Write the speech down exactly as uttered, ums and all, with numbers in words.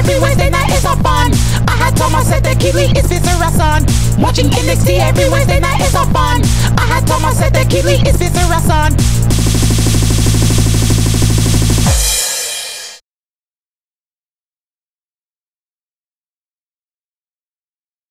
every Wednesday night is a fun. I had told myself that Keely is Viscera son. Watching N X T every Wednesday night is a fun. I had told myself that Keely is Viscera